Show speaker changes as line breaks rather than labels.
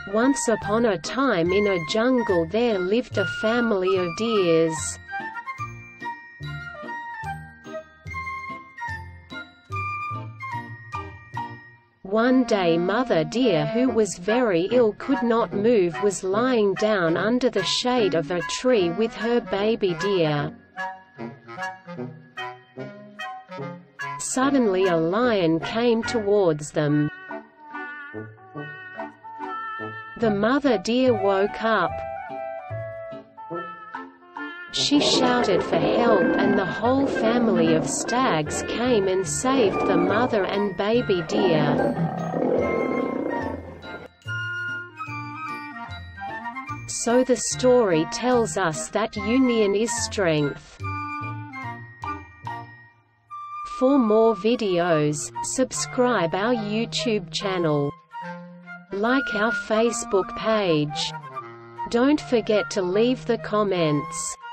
Once upon a time in a jungle there lived a family of deers. One day Mother Deer, who was very ill, could not move, was lying down under the shade of a tree with her baby deer. Suddenly a lion came towards them. The mother deer woke up. She shouted for help, and the whole family of stags came and saved the mother and baby deer. So the story tells us that union is strength. For more videos, subscribe our YouTube channel. Like our Facebook page. Don't forget to leave the comments.